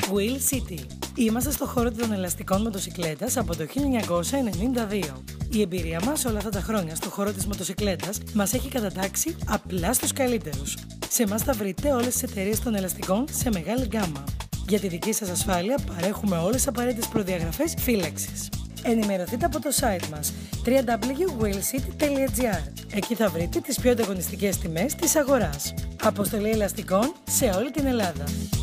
Wheel City. Είμαστε στο χώρο των ελαστικών μοτοσικλέτας από το 1992. Η εμπειρία μας όλα αυτά τα χρόνια στο χώρο της μοτοσικλέτας μας έχει κατατάξει απλά στους καλύτερους. Σε εμάς θα βρείτε όλες τις εταιρείες των ελαστικών σε μεγάλη γκάμα. Για τη δική σας ασφάλεια παρέχουμε όλες τις απαραίτητες προδιαγραφές φύλαξης. Ενημερωθείτε από το site μας www.wheelcity.gr. Εκεί θα βρείτε τις πιο ανταγωνιστικές τιμές της αγοράς. Αποστολή ελαστικών σε όλη την Ελλάδα.